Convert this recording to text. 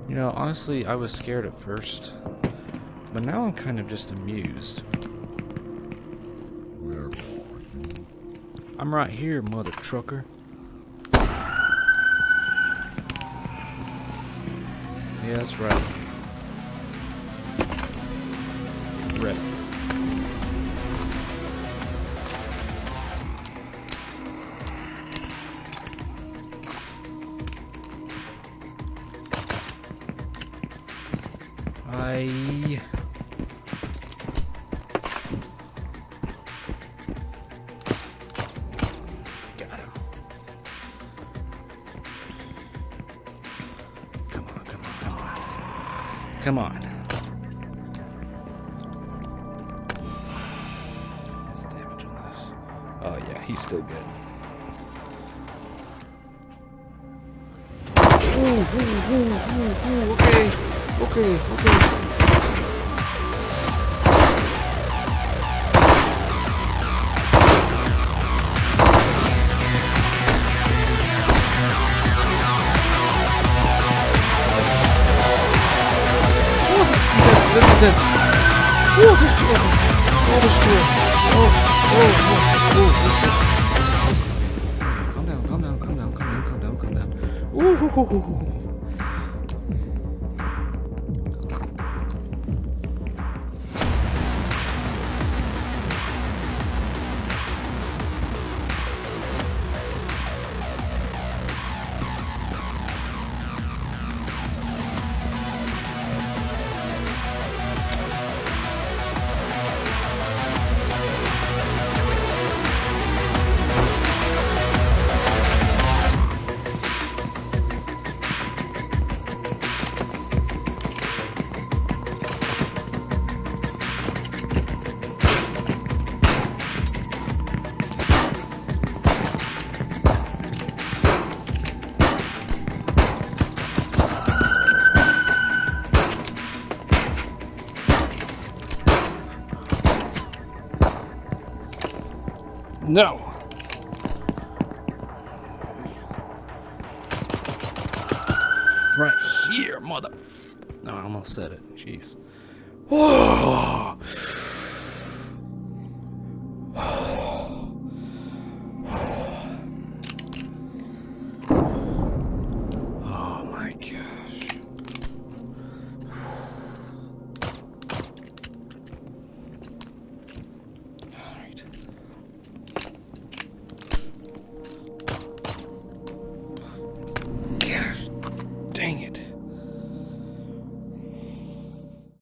You know, honestly, I was scared at first, but now I'm kind of just amused. Where are you? I'm right here, mother trucker. Yeah, that's right. Right. Got him. Come on, come on, come on. Come on. What's the damage on this? Oh yeah, he's still good. Ooh, okay. Okay. This is intense. Oh, there's two of them. Oh, there's two of them. Calm down. Ooh. No. Right here, mother. No, I almost said it. Jeez. Whoa.